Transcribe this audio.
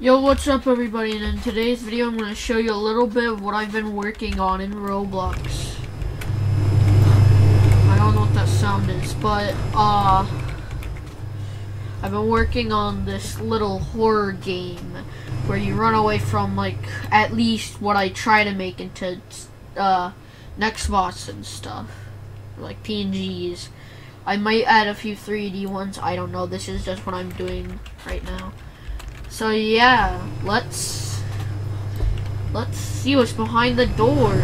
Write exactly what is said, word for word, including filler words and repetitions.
Yo, what's up everybody, and in today's video I'm going to show you a little bit of what I've been working on in Roblox. I don't know what that sound is, but uh I've been working on this little horror game where you run away from, like, at least what I try to make into uh Nextbots and stuff, like P N Gs. I might add a few three D ones, I don't know. This is just what I'm doing right now. So yeah, let's let's see what's behind the door.